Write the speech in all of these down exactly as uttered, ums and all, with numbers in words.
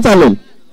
चालेल.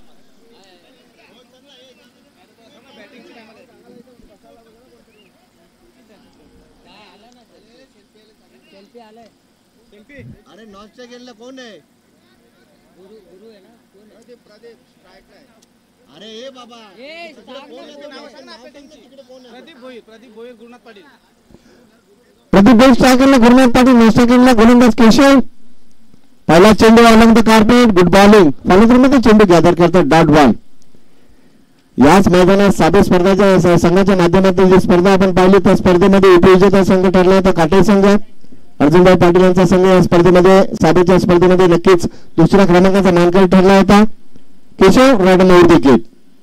अरे नॉनच्या गेला कोण आहे? गुरु गुरु आहे ना, कोण आहे ते? प्रदीप स्ट्राइकला आहे. अरे ए बाबा, ए कोण आहे? नाव सांग ना. तिकडे कोण आहे? प्रदीप भोई. प्रदीप भोई, गुरुनाथ पाटील. प्रदीप भोई स्ट्रायकरला गुरुनाथ पाटील, नॉस्ट्रायकरला गोलंदाज केशव. पहिला चेंडू along the carpet, good bowling. फलंदाजीमध्ये चेंडू गॅदर करतात डॉट बॉल. याच मैदानात साधे स्पर्धाच्या संघाच्या माध्यमातून जी स्पर्धा आपण पाहिली त्या स्पर्धेमध्ये उपविजेता संघ ठरला होता काटे संघ. अर्जुनभाई पाटील यांचा संघ या स्पर्धेमध्ये साधेच्या स्पर्धेमध्ये नक्कीच दुसऱ्या क्रमांकाचा मानकरी ठरला होता. Keshav run wicket.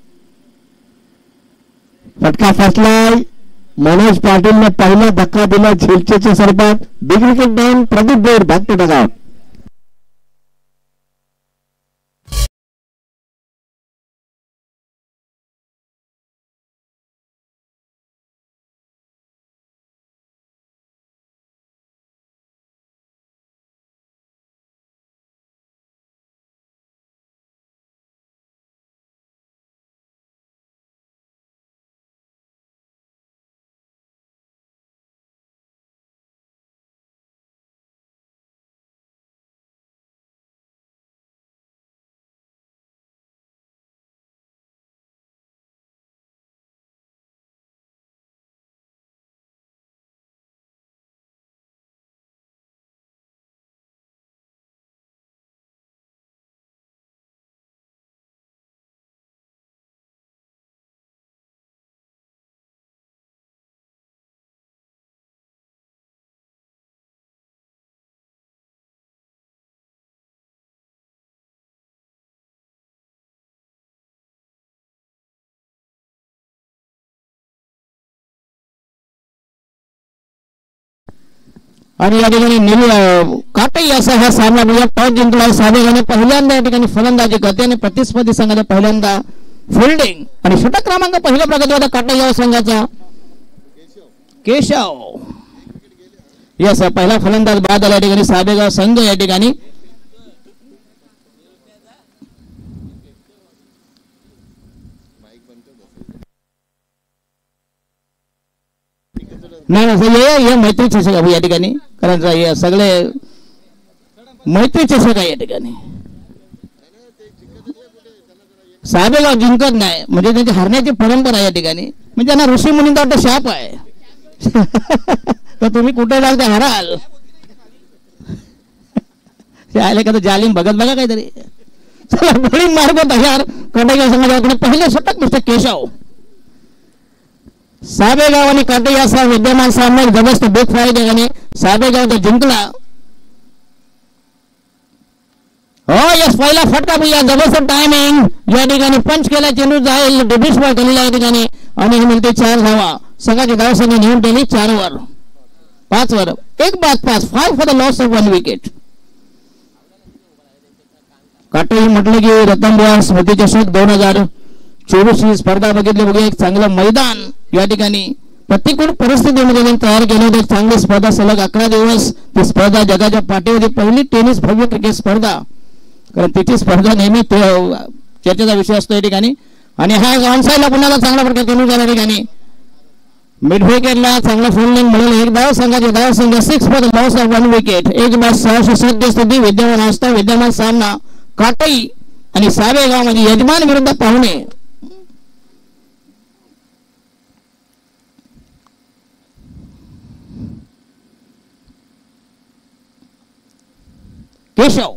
फटका फसलाय. मनोज पाटीलने पहिला धक्का दिला झेलचेच्या स्वरूपात. Big wicket down. Pradeep Bor back to dugout. आणि या ठिकाणी निल काटे असा हा सामना म्हणजे टॉस जिंकला. साधेगावने पहिल्यांदा या ठिकाणी फलंदाजी करते आणि प्रतिस्पर्धी संघाने पहिल्यांदा फिल्डिंग. आणि षटक क्रमांक पहिल्या प्रगतीवादा काटे या संघाचा केशव. यस, पहिला फलंदाज बाद आला या ठिकाणी साधेगाव संघ या ठिकाणी. नाही नाही, मैत्रीचे सगळं या ठिकाणी, कारण हे सगळे मैत्रीचे सगळं या ठिकाणी. साहेबगाव जिंकत नाही म्हणजे त्यांची हरण्याची परंपरा या ठिकाणी. म्हणजे त्यांना ऋषी मुनींचा वाटतं शाप आहे. तर तुम्ही कुठे लागते हराल. आले का तर जालिम बघत बघा काहीतरी. चला बॉलिंग मार्ग तयार. कटाई समाजाकडे पहिले षटक मिस्टर केशव. साबेगाव आणि काटे या विद्यमान सामन्यात जबरदस्त बिग फाईट साबेगाव जिंकला. हो यस, पहिला फटका भैया जबरदस्त टायमिंग या ठिकाणी पंच केला. चेंडू जाईल डेबिट बॉल केलेला या ठिकाणी आणि म्हणते चार धावा. संघाची धावसंख्या नेऊन दिली चार वर पाच वर. एक बाद पाच. Five for the loss of one wicket. काटे म्हटलं की रतनबुवा स्मृती चषक दोन हजार चोवीस ही स्पर्धा बघितली. बघूया एक चांगलं मैदान या ठिकाणी प्रतिकूल परिस्थितीमध्ये तयार केलं होतं. चांगली स्पर्धा सलग अकरा दिवस ती स्पर्धा जगाच्या पाठीवरती पहिली टेनिस भव्य क्रिकेट स्पर्धा, कारण तिची स्पर्धा नेहमी चर्चेचा विषय असतो या ठिकाणी. आणि हा ऑनसाईडला पुन्हा चांगला प्रकारे केलं या ठिकाणी. मिड विकेटला चांगला फिल्डिंग मिळेल. एक धाव संघाचे धाव संघ six for the loss of one wicket. एक बाद सहाशे सध्या स्थिती विद्यमान असता. विद्यमान सामना काटई आणि साबेगाव म्हणजे यजमान विरुद्ध पाहुणे. केशव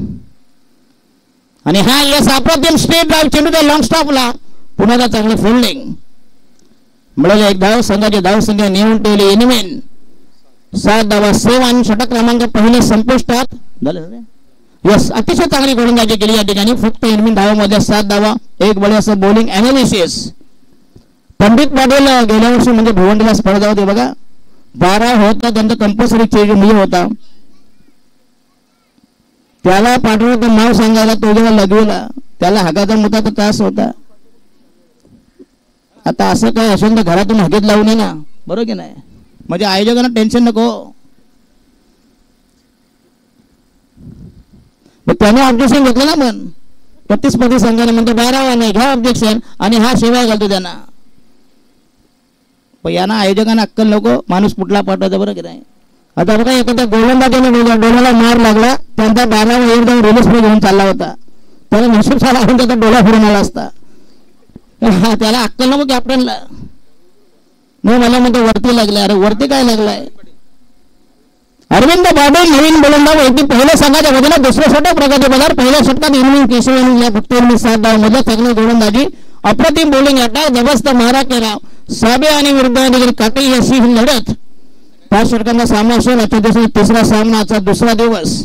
आणि हा यस अप्रतिम स्ट्रेट ड्राइव्ह चेंडू त्या लॉंग स्टॉपला. पुन्हा चांगलं फिल्डिंग मिळालं. एक धाव संघाची धाव संख्या नेऊन ठेवली इनिमेन सात धावा. सेवन षटक क्रमांक पहिले संपुष्टात झालं. यस, अतिशय चांगली गोलंदाजी केली या ठिकाणी. फक्त इनिमेन धावामध्ये सात धावा. एक बळे असं बॉलिंग अनालिसिस. पंडित पाटील गेल्या वर्षी म्हणजे भिवंडीला स्पर्धा होती बघा, बारा होता त्यांचा कंपल्सरी चेंज मुली होता. त्याला पाठवलं नाव सांगायला तो जेव्हा लगवेला त्याला हागाचा मुताचा त्रास होता. आता असं काय असेल तर घरातून हगेत लावू नये ना, बरोबर की नाही? म्हणजे आयोजकांना टेन्शन नको. मग त्याने ऑब्जेक्शन घेतलं ना. पण प्रतिस्पर्धी संघाने म्हणतो बारावा नाही घ्या ऑब्जेक्शन आणि हा शिवाय घालतो त्यांना. पण यांना आयोजकांना अक्कल नको, माणूस कुठला पाठवायचा बरं की नाही. आता बघा एखाद्या गोलंदाजाने डोळ्याला मार लागला, त्यांचा बारावा एकदम रिलीज मध्ये घेऊन चालला होता, त्याला नशीब साला आणून त्याचा डोळा फिरून आला असता. त्याला अक्कल नको कॅप्टनला. नाही मला म्हणतो वरती लागलाय. अरे वरती काय लागलाय? अरविंद बाबू नवीन गोलंदाज होती पहिल्या संघाच्या वतीने दुसऱ्या षटक प्रगती पदार. पहिल्या षटकात इनिंग केशव इनिंग फक्त इनिंग सात धाव मध्ये चांगली गोलंदाजी, अप्रतिम बॉलिंग अटॅक, जबरदस्त मारा केला. साबे आणि विरुद्ध देखील काटे अशी ही लढत. पाच षटकांचा सामना असेल. आजच्या दिवशी तिसरा सामना, आजचा दुसरा दिवस.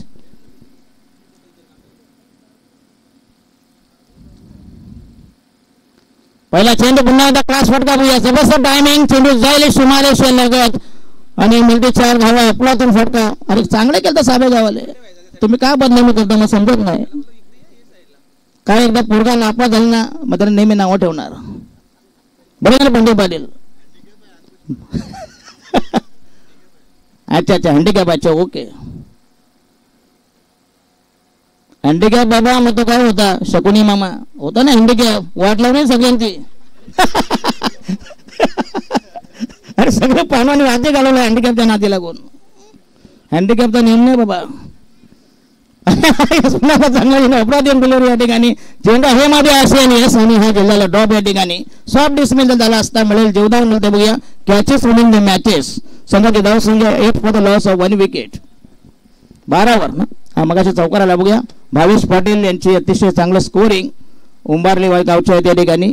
पहिला चेंडू पुन्हा एकदा क्लास फटका बघूया. जबरदस्त टायमिंग, चेंडू जाईल सुमारे लगत आणि मिळते चार धावा. आपलातून फटका. अरे चांगले केलं साबे गावाले, तुम्ही काय बदनामी करता मग समजत नाही. काय एकदा पोरगा नापास झाला ना मग त्याला नेहमी नावं ठेवणार. बरोबर पंडित पाटील. अच्छा अच्छा हँडिकॅप. अच्छा ओके हँडिकॅप बाबा. मग तो काय होता शकुनी मामा होता ना हँडिकॅप. वाट लावून सगळ्यांची. अरे सगळं पाहण्याने राज्य घालवलं हँडिकॅपच्या नाती लागून. हँडिकॅपचा नियम नाही बाबा. अप्रतिम डिलिव्हरी या ठिकाणी. चेंडू हे मध्ये असेल यस आणि हा जिल्ह्याला ड्रॉप या ठिकाणी. सॉफ्ट डिसमिल झाला असता मिळेल जीवदान मिळते बघूया. Catches winning the matches. संघाची धाव संख्या eight for the loss of one wicket. बारावर ना हा मगाशी चौकाराला बघूया. भावेश पाटील यांची अतिशय चांगलं स्कोरिंग. उंबारली वाय गावच्या आहेत या ठिकाणी.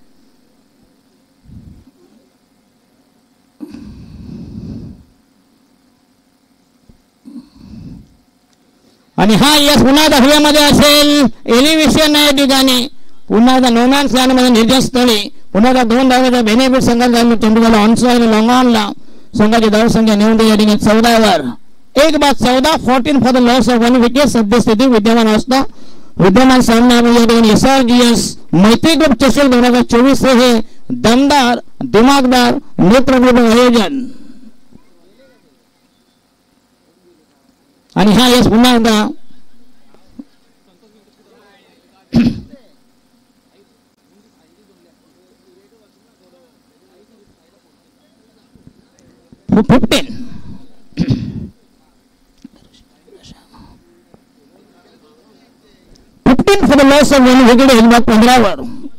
आणि हा यस पुन्हा दहाव्यामध्ये असेल. एलिव्हेशन नाही या ठिकाणी. पुन्हा एकदा नोमॅन्स लँडमध्ये निर्जस्थळी. पुन्हा एकदा दोन धावाचा बेनिफिट संघाचा चेंडूला ऑनसाइड लॉंगॉनला. संघाची धाव संख्या नेऊन दे या ठिकाणी चौदावर. एक बाद चौदा fourteen for the loss of one wicket. सद्यस्थिती विद्यमान असता विद्यमान सामना या ठिकाणी S R G S Maitri group चषक दोन हजार चोवीस हे दमदार दिमागदार नेत्रगुप्त आयोजन. आणि हा यस पुन्हा एकदा fifteen fifteen for the loss of one wicket. एक बाद पंधरावर.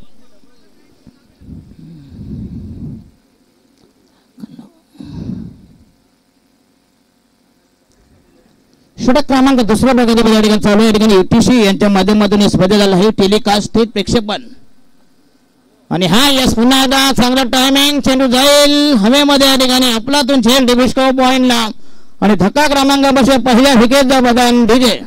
षटक क्रमांक दुसऱ्या प्रकारच्या या ठिकाणी चालू या ठिकाणी युटीसी यांच्या माध्यमातून स्पर्धेला हे टेलिकास्ट थेट प्रक्षेपण. आणि हा यस पुन्हा एकदा चांगलं टायमिंग. चेंडू जाईल हवेमध्ये या ठिकाणी. आपलातून झेल डिबिस्को पॉइंटला आणि धक्का क्रमांकापासून पहिल्या विकेटचा बदन डीजे.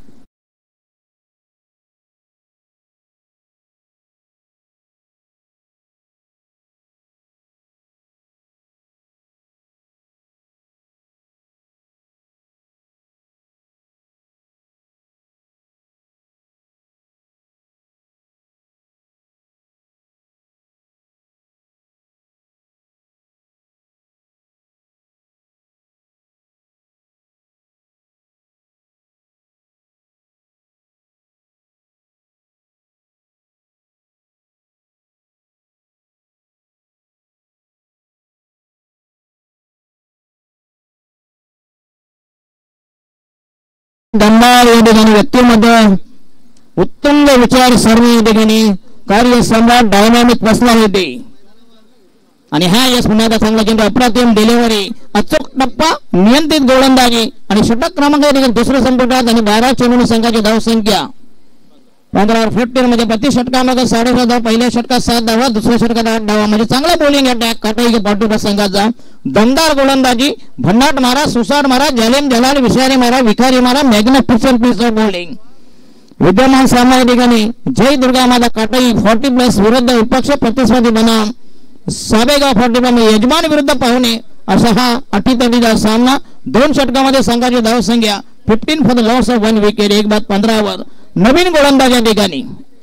दमदार या ठिकाणी व्यक्तीमध्ये उत्तुंग विचार सरणी या ठिकाणी कार्य सम्राट डायनामिक पर्सनॅलिटी. आणि हा यश पुन्हा चांगला चेंडू अप्रतिम डिलिव्हरी अचूक टप्पा नियंत्रित गोलंदाजी आणि षटक क्रमांक या ठिकाणी दुसऱ्या संपुटात आणि बारा चेंडू संघाची धाव संख्या पंधरावर फिफ्टीन मध्ये प्रति षटकामध्ये साडेसात धाव. पहिल्या षटकात सात धावा दुसऱ्या षटकात आठ धावा. म्हणजे चांगला बॉलिंग अटॅक काटाई पाठोपाठ संघाचा. दमदार गोलंदाजी भन्नाट मारा सुसाट मारा जलेम जलाल विषारी मारा विखारी मारा मॅग्निफिशंट पीस ऑफ बॉलिंग. विद्यमान सामना या ठिकाणी जय दुर्गा माता काटाई फोर्टी प्लस विरुद्ध विपक्ष प्रतिस्पर्धी बनाम साबेगाव फोर्टी प्लस यजमान विरुद्ध पाहुणे असा हा अटीतटीचा सामना. दोन षटकामध्ये संघाची धाव संख्या fifteen for the loss of one wicket. एक बाद पंधरावर. नवीन गोलंदाज या ठिकाणी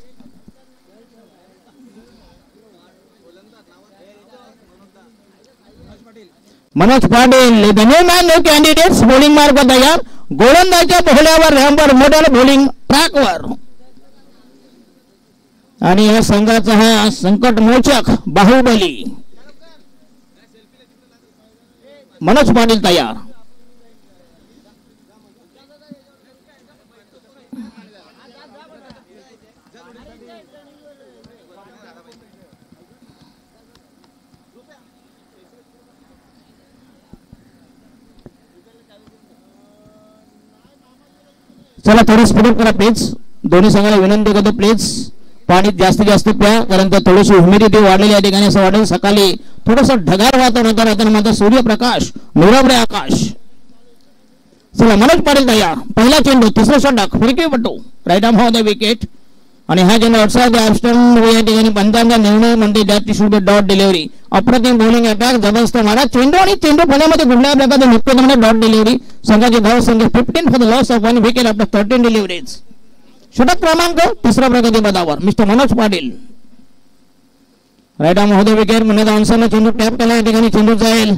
Manoj Patil. The new man new candidates. Bowling मार्ग तयार. गोलंदाजच्या पोहल्यावर रॅम्पर मोठ्या बॉलिंग ट्रॅकवर आणि या संघाचा हा संकट मोचक बाहुबली मनोज पाटील तयार. चला थोडं स्पीडअप करा प्लीज. दोन्ही संघाला विनंती करतो प्लीज पाणी जास्तीत जास्त प्या, कारण तर थोडीशी ह्युमिडिटी वाढलेली या ठिकाणी असं वाटेल. सकाळी थोडंसं ढगाळ वातावरण होतं, राहताना मात्र सूर्यप्रकाश निरभ्र आकाश. चला मनोज पाटील तयार. पहिला चेंडू तिसरा षटक फिरकीपटू राईट आर्म द विकेट. आणि हा चेंडू अडसाद या ठिकाणी पंचांचा निर्णय म्हणते that should be dot delivery. अप्रतिम बॉलिंग अटॅक जबरदस्त मारा चेंडू आणि चेंडू फळ्यामध्ये कुठल्या प्रकारे मुख्य डॉट डिलिव्हरी. संघाची धाव संख्या fifteen for the loss of one wicket after thirteen deliveries. षटक क्रमांक तिसरा प्रगती पदावर mister Manoj Patil. Right arm the wicket म्हणजे ऑनसरने चेंडू टॅप केला. या ठिकाणी चेंडू जाईल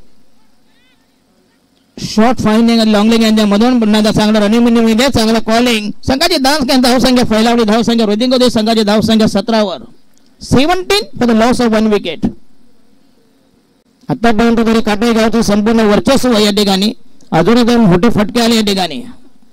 शॉर्ट फाइंडिंग लॉंगलिंग यांच्या मधून पुन्हा चांगला रनिंग मध्ये चांगला कॉलिंग. संघाची धाव संख्या फैलावली धाव संख्या रोदिंग होते. संघाची धाव संख्या सतरावर seventeen for the loss of one wicket. आतापर्यंत तरी काटाई गावचं संपूर्ण वर्चस्व या ठिकाणी. अजूनही दोन मोठे फटके आले या ठिकाणी.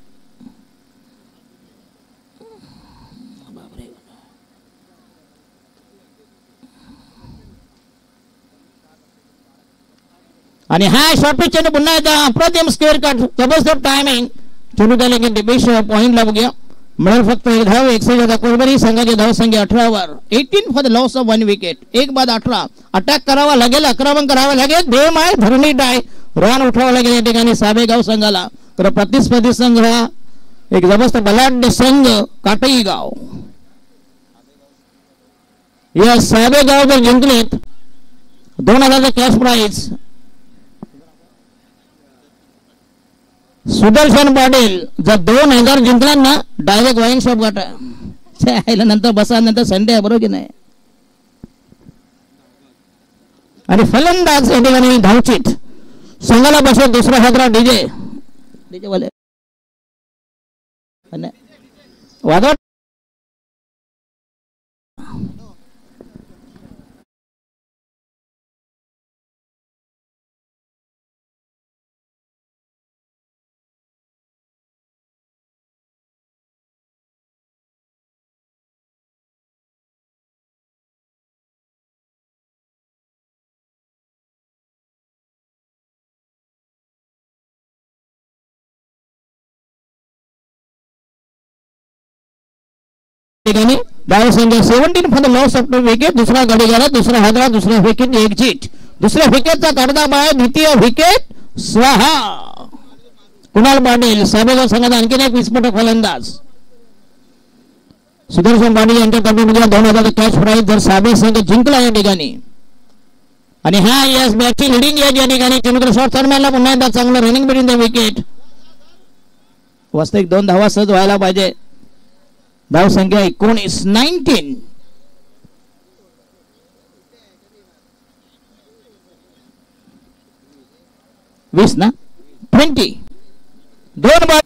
आणि हा शॉर्ट पिच चेंडू पुन्हा एकदा अप्रतिम स्क्वेअर कट जबरदस्त टायमिंग. चेंडू त्याला की डिपेश पॉइंटला बघूया मिळेल फक्त एक धाव. एकशे जादा कोलबरी. संघाची धाव संख्या अठरावर eighteen for the loss of one wicket. एक बाद अठरा. अटॅक करावा लागेल, आक्रमण करावं लागेल. देम आहे धरणीट आहे. रन उठवावं लागेल या ठिकाणी साबेगाव संघाला. तर प्रतिस्पर्धी संघ हा एक जबरदस्त बलाढ्य संघ काटई गाव. या साबेगाव जर जिंकलेत दोन हजारचा कॅश प्राईज. सुदर्शन पाटील जर दोन हजार जिंकला ना डायरेक्ट वाईन शॉप गाठा नंतर बसा. नंतर संडे आहे बरोबर की नाही. आणि फलंदाज या ठिकाणी धावचित संघाला बसवत दुसरा हादरा डीजे डीजे वाले वादळ. डाव संख्या seventeen for the loss of wicket. दुसरा गडी गेला. दुसरा हादरा. दुसऱ्या विकेट एक जीत. दुसऱ्या विकेटचा तडका आहे. द्वितीय विकेट स्वाहा. कुणाल पाटील साबेगाव संघाचा आणखीन एक विस्फोटक फलंदाज. सुदर्शन पाटील यांच्या तर्फे दोन हजार कॅच प्राईज जर साबे संघ जिंकला या ठिकाणी. आणि हा यस मॅचची लिडिंग या ठिकाणी चेंडू शॉर्ट थर्डमॅनला पुन्हा एकदा चांगलं रनिंग बिटवीन द विकेट. वास्तविक दोन धावा सहज व्हायला पाहिजे. धाव संख्या एकोणीस नाईन्टीन. वीस ना ट्वेंटी. दोन बॉल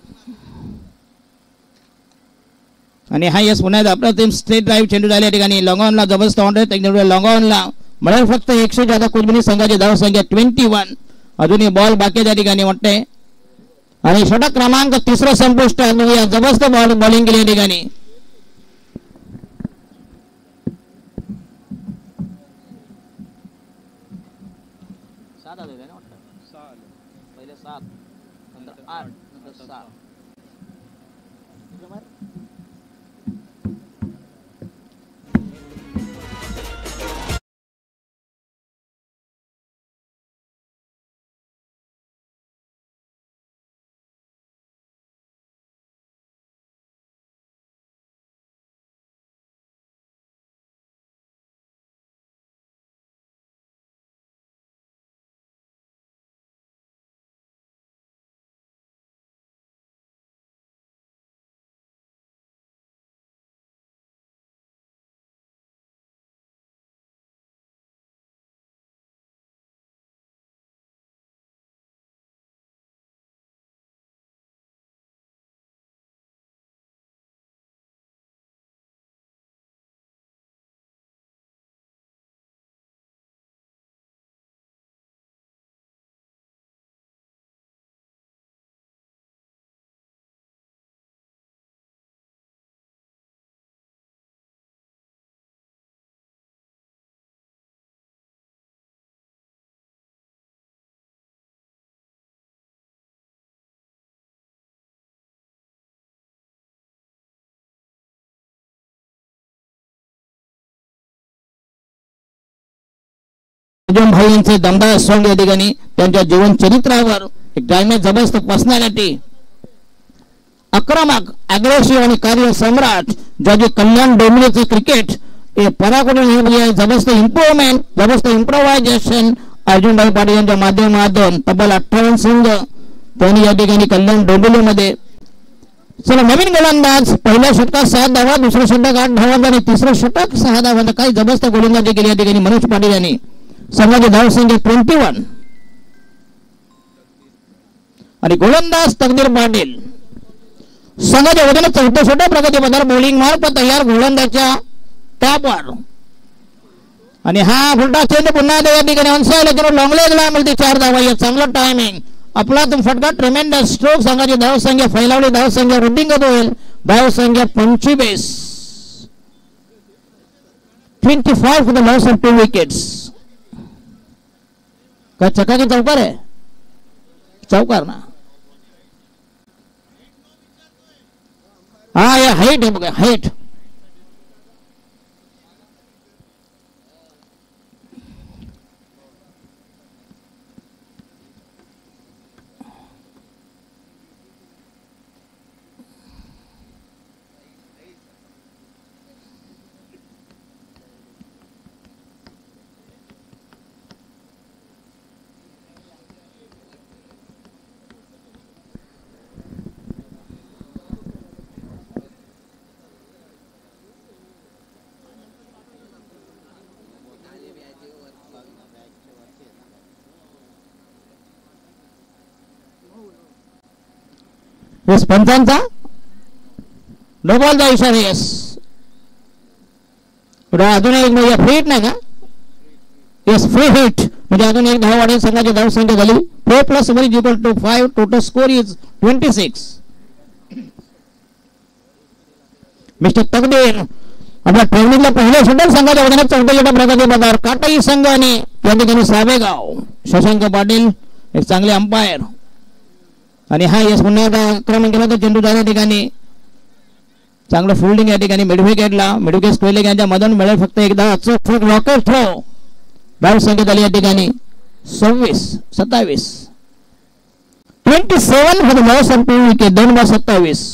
आणि हा यस पुन्हा अप्रतिम स्ट्रेट ड्राईव्ह चेंडू झाल्या ठिकाणी लॉंगॉनला जबरदस्त ऑनर. लॉंगॉनला मिळेल फक्त एकशे जादा कुलबिनी. संघाची धाव संख्या ट्वेंटी वन. अजूनही बॉल बाकी त्या ठिकाणी वाटते. आणि षटक क्रमांक तिसरा संपुष्ट जबरदस्त बॉल बॉलिंग केली या ठिकाणी. सात आले ना वाटतं. पहिले सात नंतर आठ नंतर सहा. अर्जुन भाई यांचे दमदार सॉंग या ठिकाणी त्यांच्या जीवन चरित्रावर एक डायमंड जबरदस्त पर्सनॅलिटी, आक्रमक, अग्रेसिव्ह आणि कार्य सम्राट ज्याचे कल्याण डोंबिवलीचे क्रिकेट हे पराकडून जबरदस्त इम्प्रुव्हमेंट, जबरदस्त इम्प्रोव्हायझेशन अर्जुनभाई पाटील यांच्या माध्यमातून तब्बल अठ्ठावन्न संघ त्यांनी या ठिकाणी कल्याण डोंबिवलीमध्ये. चला नवीन गोलंदाज, पहिल्या षटकात सात धावा, दुसऱ्या षटक आठ धावा आणि तिसरं षटक सहा धावा. काही जबरदस्त गोलंदाजी केली या ठिकाणी मनोज पाटील यांनी. संघाचे धावसंख्या ट्वेंटी वन आणि गोलंदाज तकदीर पाटील. संघाच्या वतीने चौथं षटक प्रगतीपथावर बॉलिंग मार्फत तयार गोलंदाजच्या टॅपवर आणि हा फुलटा चेंड पुन्हा या ठिकाणी ऑनसाइड लॉंग लेगला मिळते चार धावा. या चांगलं टायमिंग आपला तुम फटका ट्रेमेंडस स्ट्रोक. संघाची धावसंख्या फैलावली, धावसंख्या वृद्धिंगत होईल. धावसंख्या पंचवीस, twenty five for the loss of two wickets. का चक्का की चौकार आहे? चौकार ना. हा या हाईट आहे बघा, हाईट. यस पंचांचा नो बॉलचा इशारा. यस अजून एक म्हणजे फ्री हिट नाही का? यस फ्री हिट म्हणजे अजून एक धाव वाढेल. संघाची धावसंख्या झाली four plus one is equal to five. Total score is twenty six. Mister तकदीर आपल्या ट्रेनिंगला पहिल्या षटक संघाच्या वतीने चौथ्या षटक प्रगतीपथावर काटाई संघ आणि या ठिकाणी साबेगाव. शशांक पाटील एक चांगले अंपायर आणि हा यश पुन्हा आक्रमण केला तर चेंडू त्या ठिकाणी चांगलं फिल्डिंग या ठिकाणी मिडविकेटला. मिडविकेट स्क्वेलिंग यांच्या मधून मिळेल फक्त एकदा अचूक रॉकेट थ्रो. धाव संख्या झाली या ठिकाणी सव्वीस, सत्तावीस, twenty seven for the loss of two wicket. दोन बार सत्तावीस.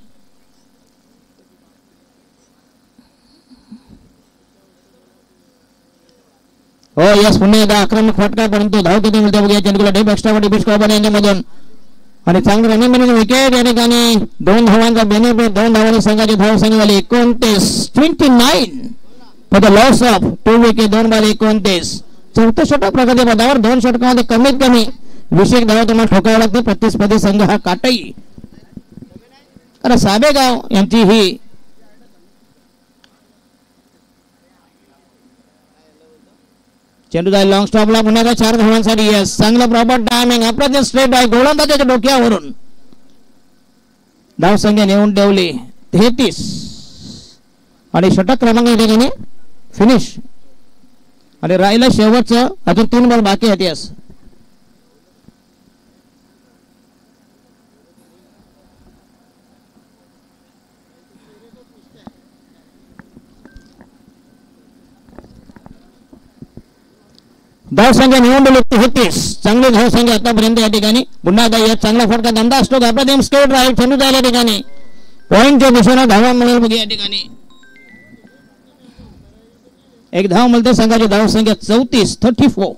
हो यस पुन्हा एकदा आक्रमक फटका, परंतु धाव किती मिळते बघूया. चेंडूला डेप एक्स्ट्रा डिबिट स्कोर यांच्यामधून आणि चांगलं रनिंग मिनिट विकेट या ठिकाणी दोन धावांचा बेनिफिट. दोन धावांनी संघाची धाव संख्या झाली एकोणतीस, twenty nine for the loss of two wicket. दोन बार एकोणतीस. चौथं षटक प्रगतीपथावर. दोन षटकामध्ये कमीत कमी विशेष धावा तुम्हाला ठोकावं लागते. प्रतिस्पर्धी संघ हा काटाई. कारण साबेगाव यांची ही चेंडू जाईल लॉंग स्टॉपला पुन्हा चार धावांसाठी. यस चांगलं प्रॉपर टायमिंग. आपल्या स्ट्रेट आहे गोलंदाजाच्या डोक्यावरून धाव संख्या नेऊन ठेवली तेहतीस आणि षटक क्रमांक या ठिकाणी फिनिश. आणि राहिलं शेवटचं अजून तीन बॉल बाकी आहेत. यस धाव संख्या निवडली तेहतीस. चांगली धाव संख्या आतापर्यंत या ठिकाणी. पुन्हा एकदा चांगला फटका धंदा असतो. आपला टीम स्ट्रेट राईट चेंडू जायला या ठिकाणी पॉईंटच्या दिशेने धावा मिळेल बघ या ठिकाणी. एक धाव मिळते. संघाची धाव संख्या चौतीस, थर्टी फोर.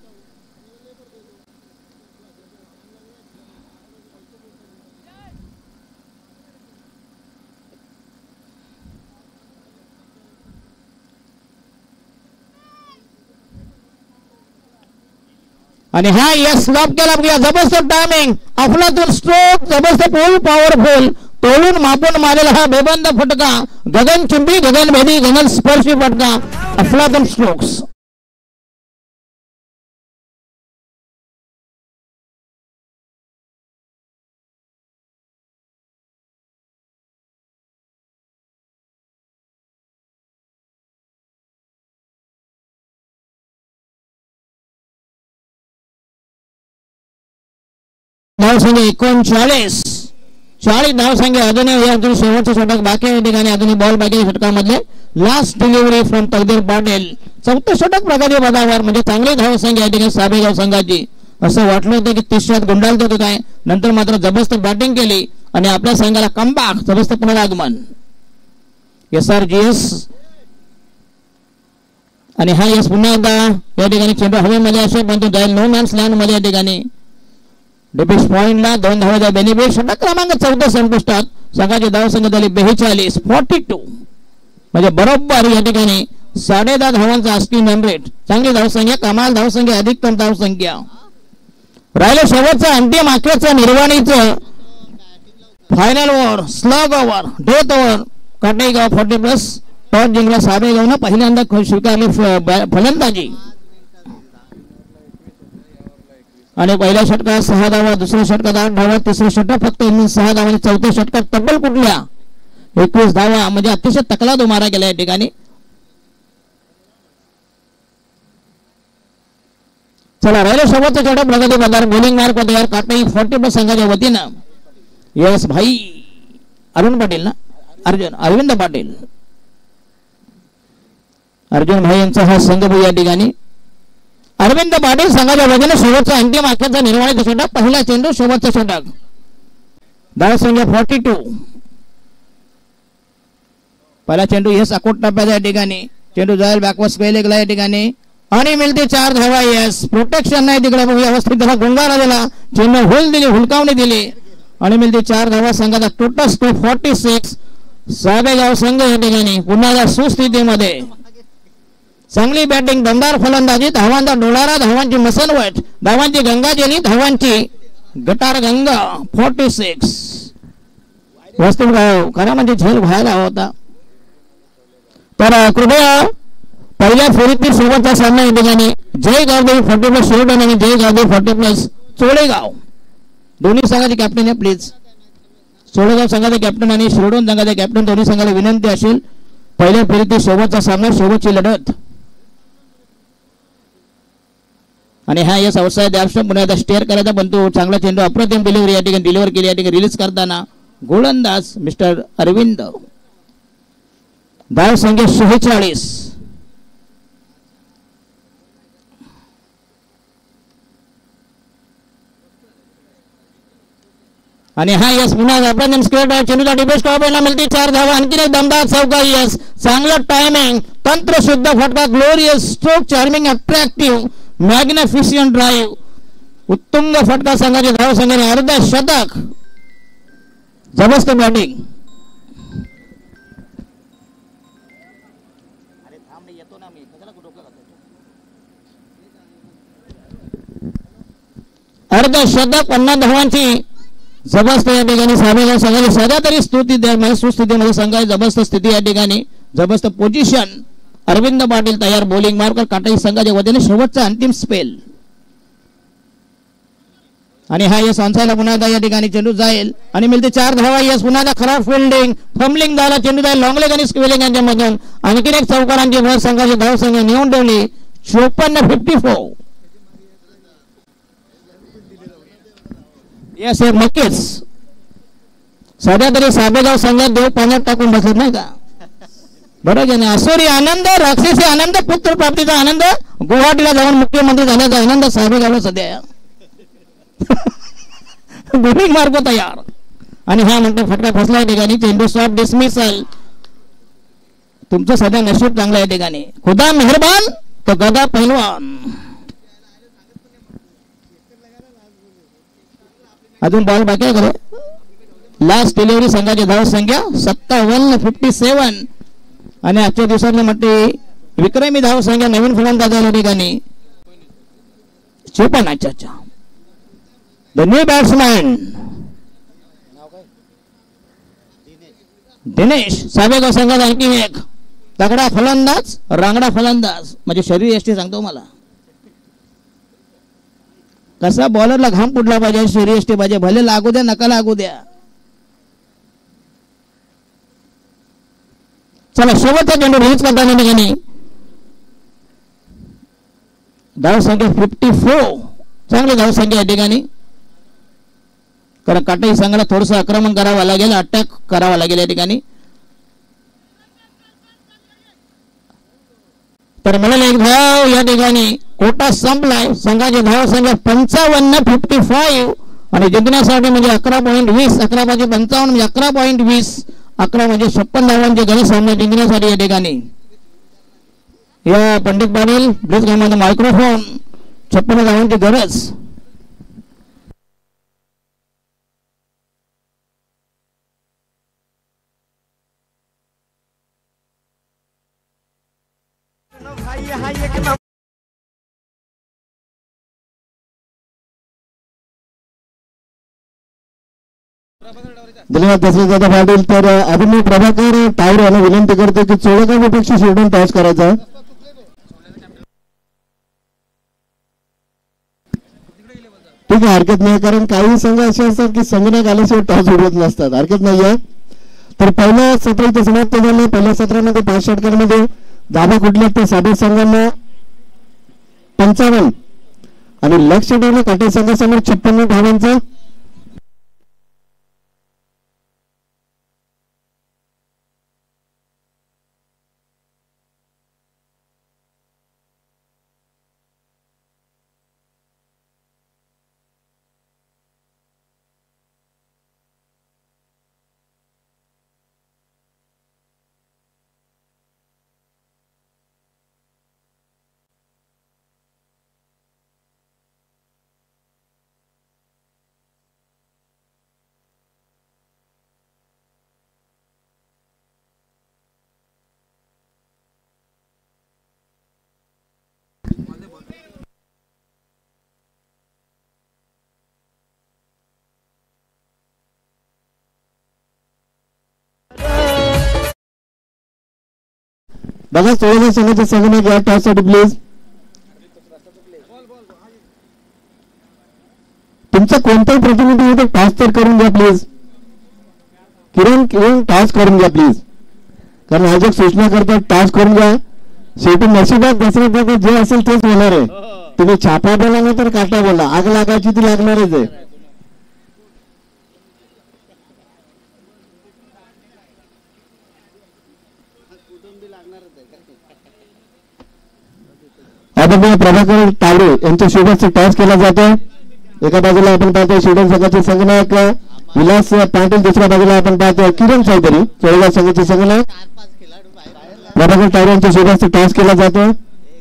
आणि हा यस स्लॉप केला बघूया. जबरदस्त टायमिंग. अफलातून स्ट्रोक जबरदस्त फुल पॉवरफुल तोडून मापून मारेला हा बेबंद फटका. गगन चुंबी, गगन भेदी, गगन स्पर्शी फटका. अफलातून स्ट्रोक्स. धाव संख्या एकोणचाळीस. चाळीस धावसंख्या अजूनही या शेवटचे षटक बाकी या ठिकाणी अजूनही बॉल बाकी षटकामधले लास्ट डिलिव्हरी फ्रॉम तकदीर पाटील. चौथं षटक प्रगती पदावर म्हणजे चांगली धावसंख्या या ठिकाणी साबेगाव संघाची. असं वाटलं होतं की तिसऱ्यात गुंडाळत होतं काय, नंतर मात्र जबरदस्त बॅटिंग केली आणि आपल्या संघाला कमबॅक जबरदस्त पुनरागमन. एस आर जी एस आणि हा यस पुन्हा एकदा या ठिकाणी चेंडू हवेमध्ये असे पण जाईल नो मॅन्स लँड मध्ये या ठिकाणी डिपिश पॉइंटला दोन धावाचा बेनिफिट. षटक क्रमांक चौदा संपुष्टात. संघाची धावसंख्या झाली बेचाळीस फोर्टी टू म्हणजे बरोबर या ठिकाणी साडे दहा धावांचा आस्किंग रन रेट. चांगली धावसंख्या, कमाल धावसंख्या, अधिकतम धावसंख्या. राहिलं शेवटचं अंतिम अखेरचं निर्वाणीचं final over, slog over, death over. काटेगाव फोर्टी प्लस टॉस जिंकला साबेगावनं. पहिल्यांदा स्वीकारली फलंदाजी आणि पहिल्या षटकात सहा धावा, दुसऱ्या षटकात आठ धावा, तिसऱ्या षटकात फक्त सहा धावा आणि चौथ्या षटकात तब्बल कुठल्या एकवीस धावा म्हणजे अतिशय तकला तो मारा गेला या ठिकाणी. चला राहिलं शेवटचं षटक प्रगती पदार बॉलिंग मार्क तयार काटाई फोर्टी प्लस संघाच्या वतीनं. यस भाई अरुण पाटील ना अर्जुन अरविंद पाटील अर्जुन भाई यांचा हा संघ या ठिकाणी. अरविंद पाटील संघाच्या वतीने शेवटचा अंतिम अखेरचा निर्वाणीचा षटक. पहिला चेंडू शेवटचा षटक. धावसंख्या फोर्टी टू. पहिला चेंडू यस अकोट टप्प्याचा या ठिकाणी. चेंडू जाईल बॅकवर्ड स्पेल या ठिकाणी आणि मिळते चार धावा. यस प्रोटेक्शन नाही तिकडे व्यवस्थित त्याला गुंगारा दिला, चेंडू हुल दिली, हुलकावणी दिली आणि मिळते चार धावा. संघाचा टोटल स्कोर फोर्टी सिक्स. साबेगाव संघ या ठिकाणी पुन्हा सुस्थितीमध्ये. चांगली बॅटिंग, दमदार फलंदाजी, धावांचा डोलारा, धावांची मसलवट, धावांची गंगाजली, धावांची गटार गंगा. फोर्टी सिक्स वस्तू खरा म्हणजे झेल व्हायला होता. तर कृपया पहिल्या फेरीतील शेवटचा सामना या ठिकाणी जय गावदेवी फोर्टी प्लस शेवटन आणि जय गावदेवी फोर्टी प्लस चोळेगाव दोन्ही संघाचे कॅप्टन आहे प्लीज. चोळेगाव संघाचे कॅप्टन आणि शिरोडोन संघाचे कॅप्टन दोन्ही संघाला विनंती असेल पहिल्या फेरीतील शेवटचा सामना, शेवटची लढत. आणि हा यस अवसाय द्यावशा पुन्हा एकदा स्टेअर करायचा पण तो चांगला चेंडू अप्रतिम डिलिव्हरी या ठिकाणी डिलिव्हर केली. या ठिकाणी रिलीज करताना गोलंदाज मिस्टर अरविंद. धाव संख्या शेहेचाळीस. आणि हा यस पुन्हा अप्रतिम स्क्वेअर आहे. चेंडूचा डिपेश कॉपला मिळते चार धावा. आणखी एक दमदार चौका. यस चांगलं टायमिंग, तंत्र शुद्ध फटका, glorious stroke, charming, attractive, magnificent drive, उत्तुंग फटका. संघाची धाव संख्येने अर्धा शतक. जबरदस्त बॅटिंग. अर्ध शतक पन्नास धावांची जबरदस्त या ठिकाणी साबेगाव संघाची सध्या तरी स्तुती द्या सुस्थितीमध्ये संघाची जबरदस्त स्थिती या ठिकाणी. जबरदस्त पोझिशन. अरविंद पाटील तयार बॉलिंग मार्कर काटाई संघाच्या वतीने शेवटचा अंतिम स्पेल. आणि हा यस ऑनसाईडला पुन्हा एकदा या ठिकाणी चेंडू जाईल आणि मिळते चार धावा. यस पुन्हा एकदा खराब फिल्डिंग, फंबलिंग झाला, चेंडू जाईल लॉंग लेग आणि स्क्वेलिंग यांच्या मधून. आणखी एक चौकारांची भर संघाची धाव संख्या नेऊन ठेवली चोपन्न फिफ्टी फोर. यस नक्कीच सध्या तरी साबेगाव संघात देव पाण्यात टाकून बसत नाही का बरोबर आहे. असोरी आनंद, राक्षसी आनंद, पुत्र प्राप्तीचा आनंद, गुवाहाटीला जाऊन मुख्यमंत्री झाल्याचा आनंद साबेगावला सध्या. बॉलिंग मार्ग तयार आणि हा म्हणतो फटका फसला या ठिकाणी. चेंडू सॉफ्ट डिसमिसल. तुमचं सध्या नशीब चांगलं या ठिकाणी. खुदा मेहरबान तो गदा पहिलवान. अजून बॉल बाकी आहे खरं. लास्ट डिलिव्हरी संघाची धाव संख्या सत्तावन्न फिफ्टी सेवन आणि आजच्या दिवसातले म्हटले विक्रमी धाव संख्या नवीन फलंदाज या ठिकाणी चोपन्न. अच्छा अच्छा द न्यू बॅट्समॅन दिनेश. साबेगाव संघात आणखी एक तगडा फलंदाज, रांगडा फलंदाज म्हणजे शरीर यष्टी सांगतो मला. कसा बॉलरला घाम फुटला पाहिजे, शरीर यष्टी पाहिजे, भले लागू द्या नका लागू द्या. चला शेवटचा चेंडू रिलीज करताना ठिकाणी धाव संख्या फिफ्टी फोर. चांगली धाव संख्या या ठिकाणी. कारण काटाई संघाला थोडंसं आक्रमण करावं लागेल, अटॅक करावा लागेल या ठिकाणी. तर मला एक धाव या ठिकाणी कोटा संपलाय. संघाचे धाव संख्या पंचावन्न फिफ्टी फाईव्ह आणि जिंकण्यासाठी म्हणजे अकरा पॉईंट वीस अकरा म्हणजे पंचावन्न म्हणजे अकरा पॉईंट वीस अकरा म्हणजे छप्पन धावांचे गणित सामना जिंकण्यासाठी या ठिकाणी या पंडित पाटील प्लीज घ्या मायक्रोफोन. छप्पन धावांची गरज. धन्यवाद दशरथ पाटील. तर अभिनव प्रभाकर टावर यांना विनंती करतो की चोळकापेक्षा सोडून टॉस करायचा. ठीक आहे, हरकत नाही, कारण काही संघ असे असतात की संगणक आल्याशिवाय टॉस उडवत नसतात. हरकत नाहीये. तर पहिल्या सत्र इथे समाप्त झालं. पहिल्या सत्रामध्ये पाच षटकांमध्ये धाबा कुठल्या तर साबेर संघांना पंचावन्न आणि लक्ष ठेवलं काटे संघासमोर छप्पन्न धावांचं. बघा सोळा संघाच्या संघाने घ्या टॉस साठी प्लीज. तुमचा कोणताही प्रतिनिधी होतो टॉस तर करून घ्या प्लीज. किरण किरण टॉस करून घ्या प्लीज, कारण आयोजक सूचना करतात टॉस करून घ्या. शेवटी नशिबात दसऱ्यात जे असेल तेच होणार आहे. तुम्ही छापा बोला ना तर काटा बोला, आग लागायची ती लागणारच आहे. आपण प्रभाकर तावडे यांच्या शोधाचा टॉस केला जातो. एका बाजूला आपण पाहतो शिवडन संघाचे संघनायक विलास पाटील, दुसऱ्या बाजूला आपण पाहतो किरण चौधरी चौदा संघाचे संघनायक. प्रभाकर तावडे यांच्या शोधाचा टॉस केला जातो.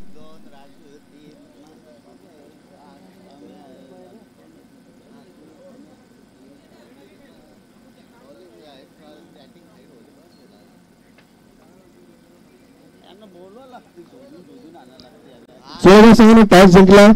सोळा संघाने टॉस जिंकला.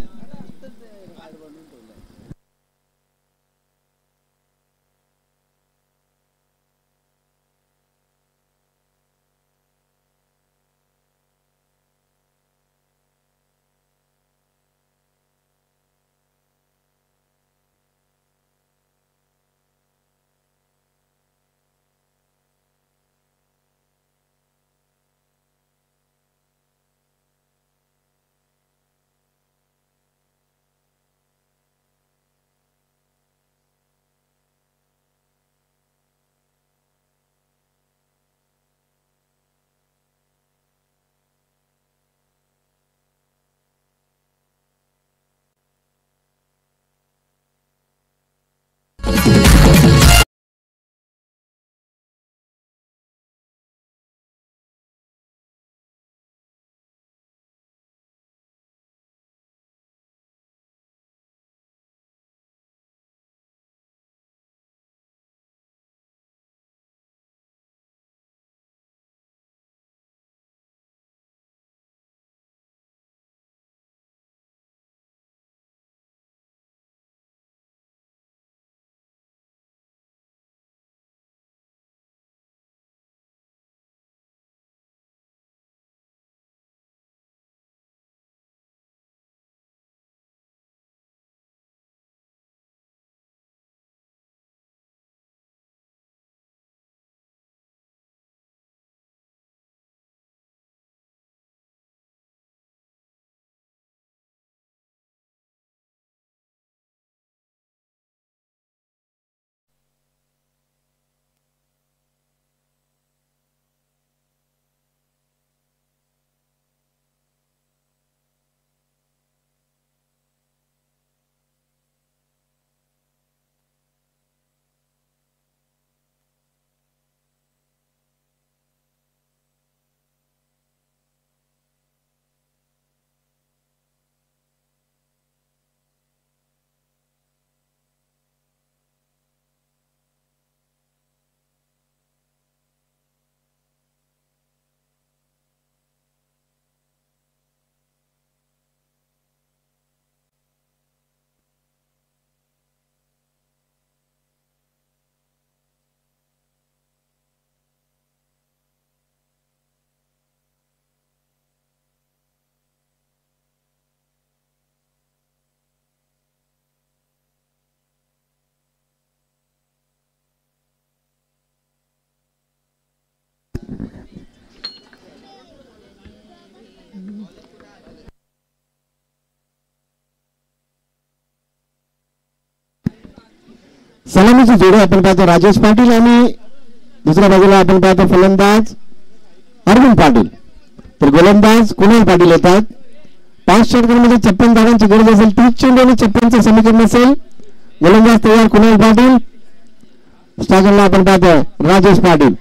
सलामीची जोडी आपण पाहतो राजेश पाटील आणि दुसऱ्या बाजूला आपण पाहतो फलंदाज अरविंद पाटील. तर गोलंदाज कुणाल पाटील येतात. पाच षटकांमध्ये छप्पन धावांची गरज असेल, तीस चेंडू आणि छप्पनचं समीकरण असेल. गोलंदाज तयार कुणाल पाटील. स्ट्रायकरला आपण पाहतो राजेश पाटील.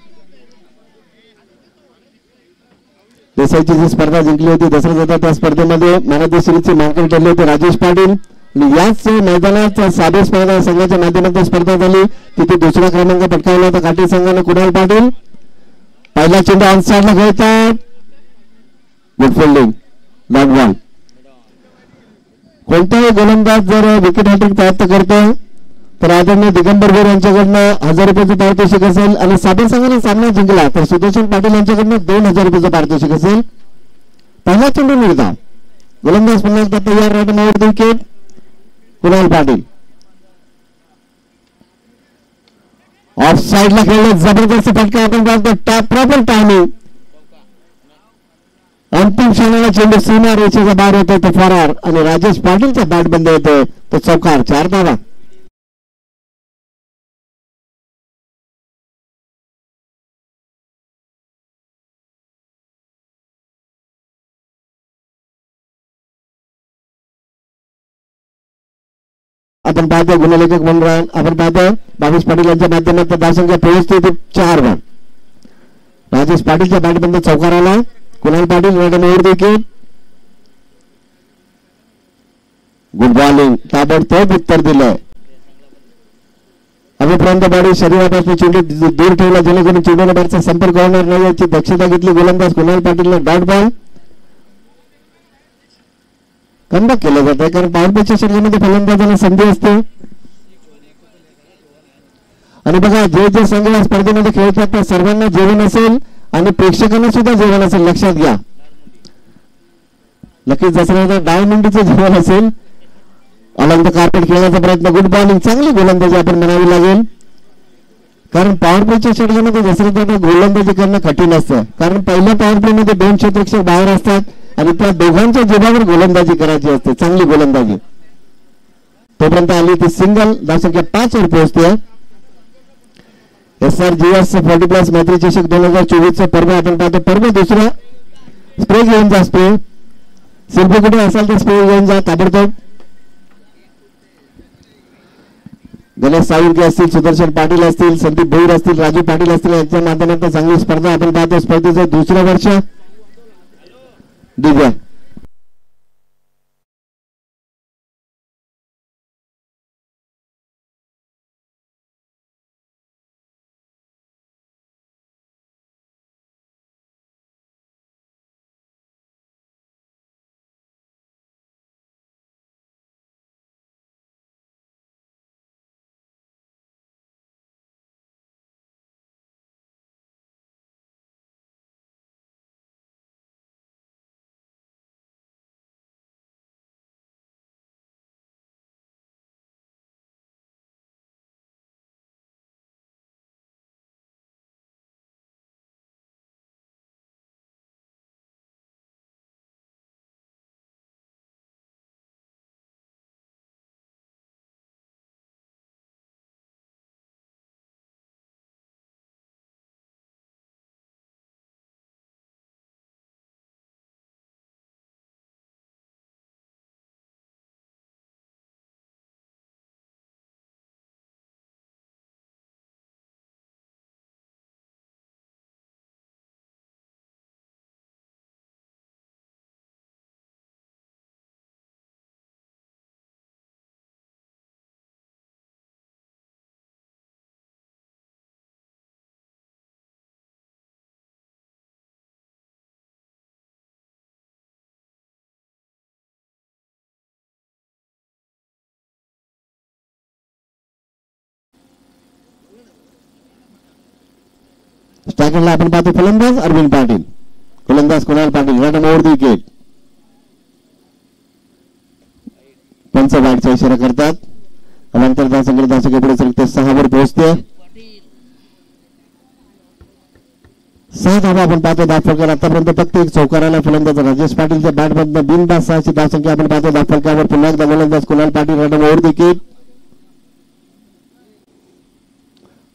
देसाईची जी स्पर्धा जिंकली होती दसरा जाता त्या स्पर्धेमध्ये मॅन ऑफ द सिरीजचे मानकरी ठरले होते राजेश पाटील. आणि याच मैदानात साधे स्पर्धा संघाच्या माध्यमातून स्पर्धा झाली, तिथे दुसरा क्रमांक पटकावला होता काठी संघाने कुणाल पाटील. पहिला चेंडू ऑनसाइडला खेळतात. Good fielding, dot ball. कोणताही गोलंदाज जर विकेट हॅट्रिक प्राप्त करतो तर आदरणीय दिगंबर गोर यांच्याकडनं हजार रुपयाचं पारितोषिक असेल आणि साधे संघाने सामना जिंकला तर सुदर्शन पाटील यांच्याकडनं दोन हजार रुपयाचं पारितोषिक असेल. पहिला चेंडू निर्धाव. गोलंदाज पुन्हा एकदा तयार. राईट मावर विकेट कुणाल पाटील. ऑफ साइडला खेळले, जबरदस्त फटका आपण पाहतो. Proper timing. अंतिम क्षणाला चेंडू सीमा रेषेचा बाहेर होतो तो फरार आणि राजेश पाटीलचा बॅट बंद होतो तो चौकार. चार धावा. आपण पाहतो गुणलेखक मंडळ आपण पाहतो बावीस पाटील यांच्या माध्यमातून धावसंख्या पोहोचते ते चार वन. राजेश पाटीलच्या बॅट बंद चौकार आला. Kunal Patil run out wicket. Good bowling. ताबडतोब उत्तर दिलंय. अभिप्रांत बॉडी शरीरापासून चेंडू दूर ठेवला जेणेकरून चेंडूला बॅटचा संपर्क होणार नाही याची दक्षता घेतली गोलंदाज कुणाल पाटीलने. Dot ball. कमबॅक केलं जात आहे कारण पॉवर प्लेच्या शर्यतीमध्ये फलंदाजांना संधी असते. आणि बघा जे जे संघ या स्पर्धेमध्ये खेळतात त्या सर्वांना जेवण असेल आणि प्रेक्षकांना सुद्धा जेवण असेल, लक्षात घ्या. नक्कीच दसऱ्याचा डायमंडचं जेवण असेल. अलंग कार्पेट खेळण्याचा प्रयत्न. Good bowling. चांगली गोलंदाजी आपण म्हणावी लागेल कारण पॉवर प्लेच्या षटकामध्ये दसऱ्याचा गोलंदाजी करणं कठीण असतं कारण पहिल्या पॉवर प्ले मध्ये दोन क्षेत्ररक्षक बाहेर असतात आणि त्या दोघांच्या जीवावर गोलंदाजी करायची असते. चांगली गोलंदाजी. तोपर्यंत आली ती सिंगल. धावसंख्या पाच वर पोहोचते. S R G S forty plus मैत्री चषक दोन हजार चोवीस चा पर्व आपण पाहतो. पर्व दुसरा. स्प्रे घेऊन जा. स्प्रे शिल्प कुठे असाल तर स्प्रे घेऊन जा ताबडतोब. गणेश साळुंके असतील, सुदर्शन पाटील असतील, संदीप भोईर असतील, राजू पाटील असतील यांच्या माध्यमातून चांगली स्पर्धा आपण पाहतो. स्पर्धेचं दुसरं वर्ष. दिव्या स्ट्रायकरला आपण पाहतो फलंदाज अरविंद पाटील. गोलंदाज Kunal Patil. Run over the wicket. पंच बॅटचा इशारा करतात. अवांतर धावसंख्या धावसंख्या पुढे सरकते सहा वर पोहोचते. सहा धावा आपण पाहतो दाफलकर. आतापर्यंत फक्त एक चौकाराला फलंदाज राजेश पाटीलच्या बॅट मधनं बिनबाद सहाची धावसंख्या आपण पाहतो दाफलकावर. पुन्हा एकदा गोलंदाज Kunal Patil. Run over the wicket.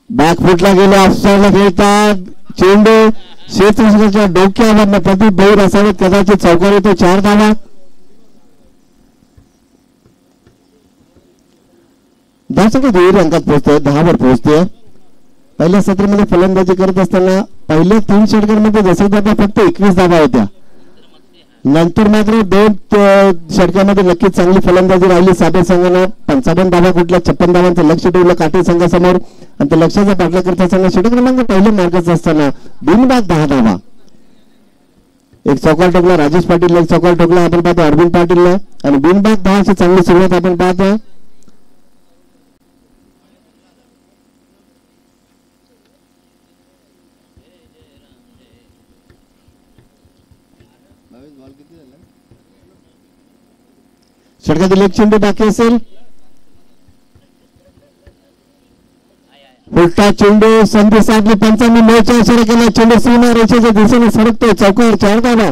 बॅकफुटला गेले, ऑफसाईडला खेळतात. चेंडू क्षेत्ररक्षकाच्या डोक्यावर प्रदीप भोईर असावेत, कदाचित चौकार येतो. चार धावा. दहा संख्या दुहेरी अंकात पोहोचते, दहावर पोहोचते. पहिल्या सत्रामध्ये फलंदाजी करत असताना पहिल्या तीन षटकांमध्ये जसे धावा फक्त एकवीस धावा होत्या. नंतर मात्र दोन षटकामध्ये नक्कीच चांगली फलंदाजी राहिली साबेर संघानं. पंचावन्न धावा कुठल्या छप्पन धावांचं लक्ष ठेवलं काटे संघासमोर आणि त्या लक्षाचा पाठला करत असताना षटक क्रमांक पहिले मार्गच असताना बिनबाद दहा धावा. एक चौकार ठोकला राजेश पाटील, एक चौकार ठोकला आपण पाहतो अरविंद पाटीलला आणि बिनबाद दहाची चांगली सुरुवात आपण पाहतो. षटकातील एक चेंडू बाकी असेल. उलटा चेंडू संधी साधली, पंचांनी नऊच्या इशारा केला. चेंडू सीमा रेषेच्या दिशेने सरकतोय, चौकार. चार धावा.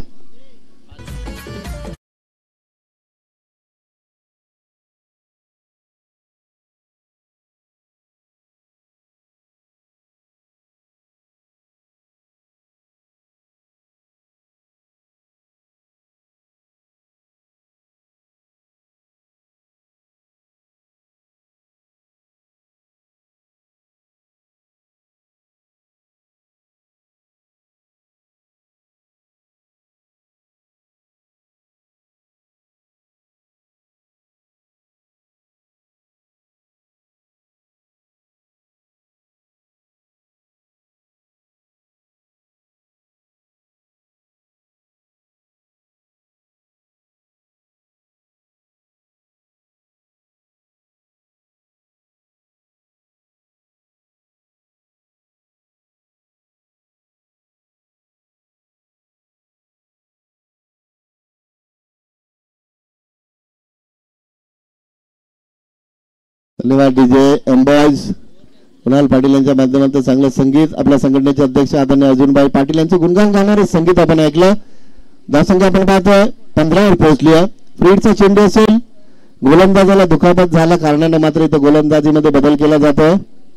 धन्यवाद डीजे एम्बॉयज. कुणाल पाटील यांच्या माध्यमातून चांगलं संगीत आपल्या संघटनेचे अध्यक्ष आदरणीय अर्जुनभाई पाटील यांचे गुणगान गाणारे संगीत आपण ऐकलं. धावसंख्या आपण पाहतोय पंधरावर पोहोचली आहे. फ्रीडचा चेंडू असेल, गोलंदाजाला दुखापत झाल्या कारणाने मात्र इथं गोलंदाजीमध्ये बदल केला जातोय.